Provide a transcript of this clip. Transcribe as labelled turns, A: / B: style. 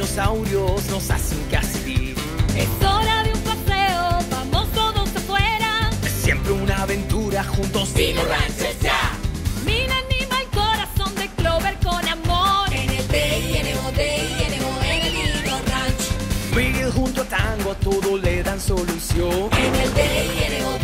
A: dinosaurios nos hacen casi.
B: Es hora de un paseo, vamos todos afuera.
A: Es siempre una aventura juntos.
C: Dino Ranch ya.
B: Mira, anima el corazón de Clover con amor.
C: En el D-I-N-O, en el Dino Ranch.
A: Miguel junto a Tango a todo le dan solución.
C: En el D-I-N-O,